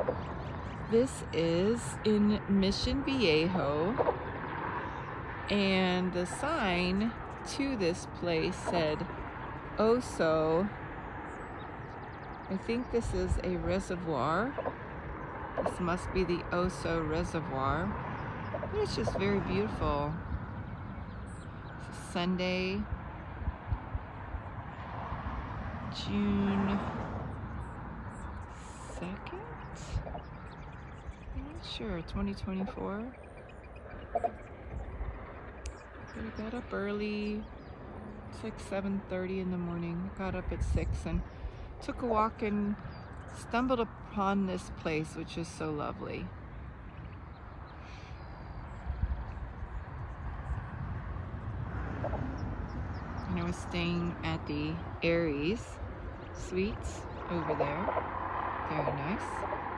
This is in Mission Viejo, and the sign to this place said Oso. I think this is a reservoir. This must be the Oso Reservoir. But it's just very beautiful. It's Sunday, June 2nd? I'm not sure, 2024. I got up early. It's like 7:30 in the morning. Got up at 6 and took a walk and stumbled upon this place, which is so lovely. And I was staying at the Aries Suites over there. Very nice.